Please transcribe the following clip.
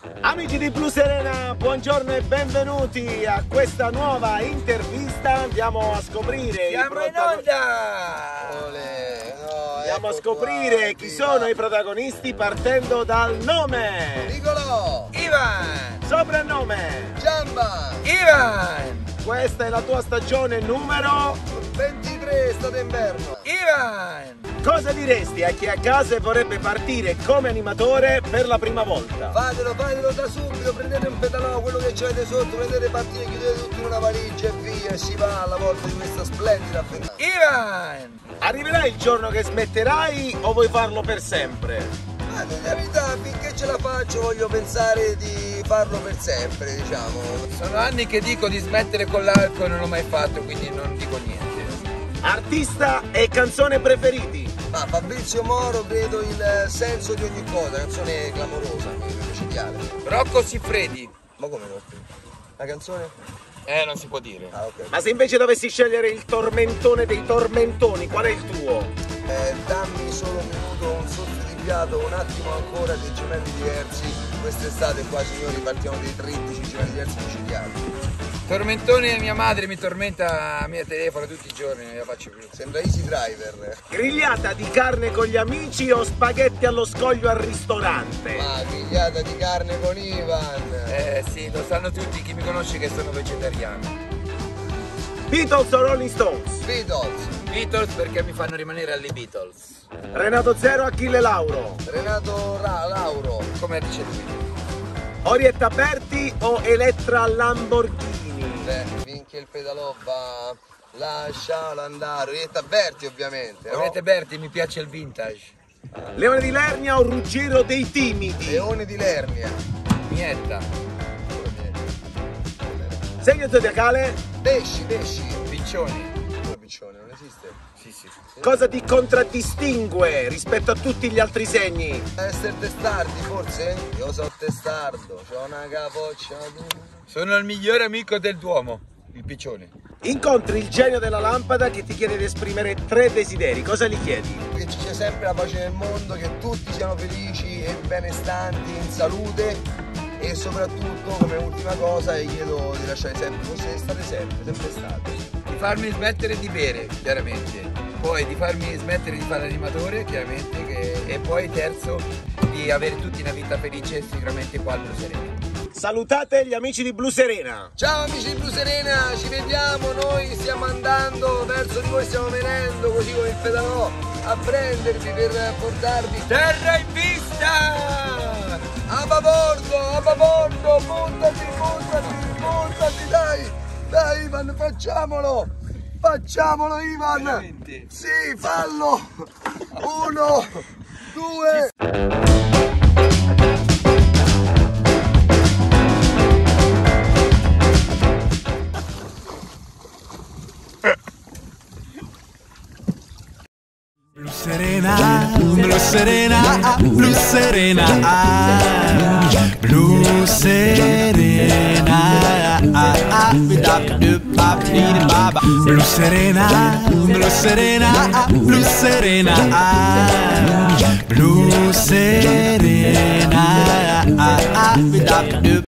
Amici di Blu Serena, buongiorno e benvenuti a questa nuova intervista. Andiamo a scoprire Siamo in onda! Andiamo a scoprire chi sono i protagonisti partendo dal nome. Nicolò! Ivan! Soprannome. Giamba! Ivan! Questa è la tua stagione numero 23, estate inverno! Ivan! Cosa diresti a chi a casa vorrebbe partire come animatore per la prima volta? Fatelo da subito, prendete un pedalò, quello che avete sotto, prendete partire, chiudete tutto in una valigia e via, e si va alla volta di questa splendida avventura. Ivan! Arriverà il giorno che smetterai o vuoi farlo per sempre? Ma di verità, finché ce la faccio voglio pensare di farlo per sempre, diciamo. Sono anni che dico di smettere con l'alcol e non l'ho mai fatto, quindi non dico niente. Artista e canzone preferiti? Ma Fabrizio Moro credo il senso di ogni cosa, canzone clamorosa, micidiale. Rocco Siffredi. Ma come no? La canzone? Non si può dire. Ah, ok. Ma se invece dovessi scegliere il tormentone dei tormentoni, qual è il tuo? Dammi solo un minuto, un soffio di fiato, un attimo ancora, dei gemelli diversi. Quest'estate qua, signori, partiamo dei trittici gemelli diversi micidiali. Tormentone, mia madre mi tormenta a mio telefono tutti i giorni, non la faccio più. Sembra Easy Driver. Grigliata di carne con gli amici o spaghetti allo scoglio al ristorante? Ma grigliata di carne con Ivan. Sì, lo sanno tutti, chi mi conosce che sono vegetariano. Beatles o Rolling Stones? Beatles. Beatles perché mi fanno rimanere alle Beatles. Renato Zero, Achille Lauro? Renato Lauro. Come dice lui. Orietta Berti o Elettra Lamborghini? Beh, finché il pedalò va, lascialo andare. Orietta Berti ovviamente, no? Orietta Berti, mi piace il vintage. Leone di Lernia o Ruggero dei Timidi? Leone di Lernia. Mietta. Segno zodiacale? Pesci. Piccioni. Come piccione, non esiste? Sì. Cosa ti contraddistingue rispetto a tutti gli altri segni? Essere testardi forse? Io so testardo, c'ho una capoccia. Sono il migliore amico del Duomo, il piccione. Incontri il genio della lampada che ti chiede di esprimere 3 desideri, cosa gli chiedi? Che ci sia sempre la pace nel mondo, che tutti siano felici e benestanti, in salute e soprattutto, come ultima cosa, gli chiedo di lasciare sempre così, state sempre state. Di farmi smettere di bere, chiaramente. Poi di farmi smettere di fare l'animatore, chiaramente. E poi terzo, di avere tutti una vita felice sicuramente qua al Blu Serena. Salutate gli amici di Blu Serena! Ciao amici di Blu Serena, ci vediamo, noi stiamo andando verso di voi, stiamo venendo così con il pedalò a prendervi per portarvi Terra in vista! a babordo, buttati, dai Ivan, facciamolo Ivan, Veramente? sì, fallo, 1, 2. Blu Serena, Blu Serena, Blu Serena, Blu Serena, Blu Serena, Blu Serena, Blu Serena, Blu Serena.